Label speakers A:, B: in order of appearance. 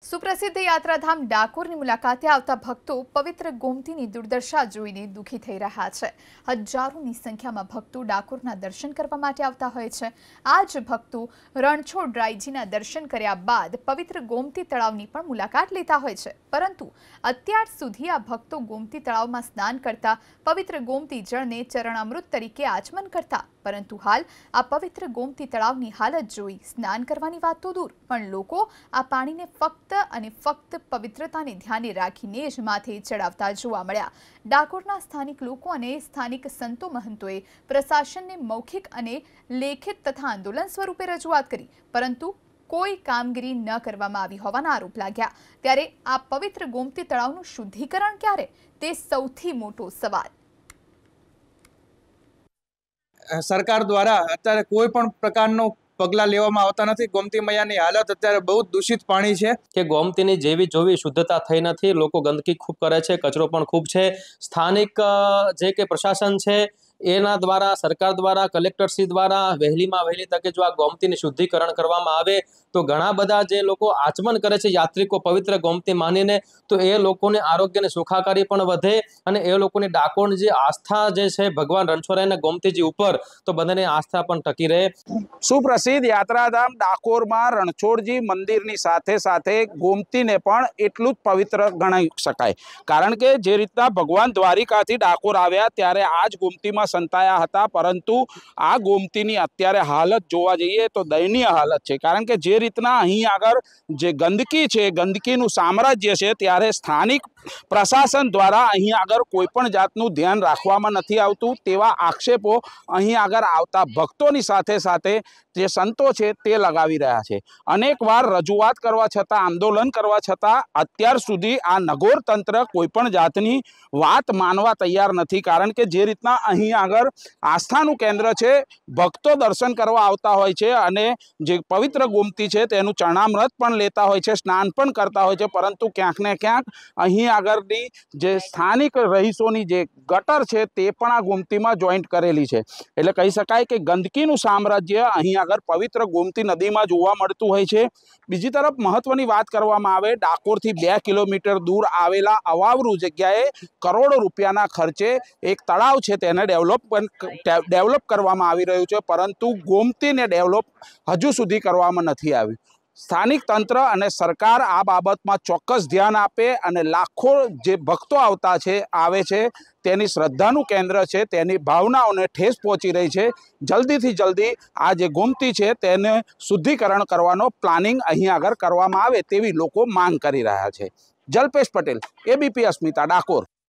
A: સુપ્રસિદ્ધ યાત્રાધામ ડાકોરની મુલાકાતે આવતા ભક્તો પવિત્ર ગોમતીની દુર્દશા જોઈને દુઃખી થઈ રહ્યા છે। હજારોની સંખ્યામાં ભક્તો ડાકોરના દર્શન કરવા માટે આવતા હોય છે। આ જ ભક્તો રણછોડરાયજીના દર્શન કર્યા બાદ પવિત્ર ગોમતી તળાવની પણ મુલાકાત લેતા હોય છે, પરંતુ અત્યાર સુધી આ ભક્તો ગોમતી તળાવમાં સ્નાન કરતા પવિત્ર ગોમતી જળને ચરણામૃત તરીકે આચમન કરતા, પરંતુ હાલ આ પવિત્ર ગોમતી તળાવની હાલત જોઈ સ્નાન કરવાની વાત તો દૂર, પણ લોકો આ પાણીને ફક્ત અને ફક્ત પવિત્રતાને ધ્યાને રાખીને જ માથે ચડાવતા જોવા મળ્યા। ડાકોરના સ્થાનિક લોકો અને સ્થાનિક સંતો મહંતોએ પ્રશાસનને મૌખિક અને લેખિત તથા આંદોલન સ્વરૂપે રજૂઆત કરી, પરંતુ કોઈ કામગીરી ન કરવામાં આવી હોવાના આરોપ લાગ્યા। ત્યારે આ પવિત્ર ગોમતી તળાવનું શુદ્ધિકરણ ક્યારે, તે સૌથી મોટો સવાલ।
B: सरकार द्वारा अत्यारे कोई पण प्रकारनो पगला लेवामां आवता नथी। गोमती मैयानी हालत अत्यारे बहु दूषित पाणी छे
C: के गोमतीनी जेवी जोवी शुद्धता थई नथी। लोको गंदकी खूब करे छे, कचरो पण खूब छे। स्थानिक जे के प्रशासन छे एना द्वारा, सरकार द्वारा, कलेक्टरश्री द्वारा वहेलीमां वहेली तके जो आ गोमतीनी शुद्धिकरण करवामां आवे तो घणा बधा जे लोको आचमन करे छे यात्रिको पवित्र गोमती मानीने, तो ए लोकोने आरोग्यने सुखाकारी पण वधे अने ए लोकोनी डाकोरनी जे आस्था जे छे भगवान रणछोडरायना गोमतीजी उपर, तो बधाने आस्था पण टकी रहे।
D: सुप्रसिद्ध यात्राधाम डाकोरमां रणछोडजी मंदिरनी साथे साथे गोमतीने पण एटलुं ज पवित्र गणावी शकाय, कारण के जे रीतना भगवान द्वारिकाथी डाकोर आव्या त्यारे आज गोमतीमां संताया हता, परंतु आ गोमतीनी अत्यारे हालत जोवा जईए तो दयनीय हालत छे। कारण के जे रीतना अहीं आगळ जे गंदकी छे, गंदकीनुं साम्राज्य छे, त्यारे स्थानिक प्रशासन द्वारा अहीं आगळ कोईपण जातनुं ध्यान राखवामां नथी आवतुं तेवा आक्षेपो अहीं आगळ आवता भक्तोनी साथे साथे जे संतो छे ते लगावी रह्या छे। अनेक वार रजूआत करवा छतां, आंदोलन करवा छतां अत्यार सुधी आ नगोर तंत्र कोईपण जातनी वात मानवा तैयार नथी। कारण के जे रीतना अहीं आगळ आस्थानुं केंद्र छे, भक्तो दर्शन करवा आवता होय छे अने जे पवित्र गोमती छे तेनुं चरणामृत पण लेता होय छे, स्नान पण करता होय छे, परंतु क्यांक ने क्यांक अहीं आगळनी जे स्थानिक रहीशोनी जे गटर छे ते पण आ गोमतीमां जॉइंट करेली छे। एटले कही शकाय के गंदकीनुं साम्राज्य अहीं आगळ पवित्र गोमती नदीमां जोवा मळतुं होय छे। बीजी तरफ महत्वनी वात करवामां आवे, डाकोरथी 2 किलोमीटर दूर आवेला अवावरू जग्याए करोड़ों रूपियाना खर्चे एक तळाव छे तेने डेवलप करवामां आवी रह्युं छे, परंतु गोमतीने डेवलप हजू सुधी करवामां नथी आव्युं। स्थानिक तंत्र अने सरकार आ बाबतमां चोक्कस ध्यान आपे अने लाखों जे भक्तो आवता छे आवे छे तेनी श्रद्धानुं केंद्र छे, तेनी भावनाओने ठेस पहोंची रही छे। जल्दीथी जल्दी आ जे गोमती छे तेने शुद्धिकरण करवानो प्लानिंग अहीं आगळ करवामां आवे तेवी लोको मांग करी रह्या छे। जल्पेश पटेल, एबीपी अस्मिता, डाकोर।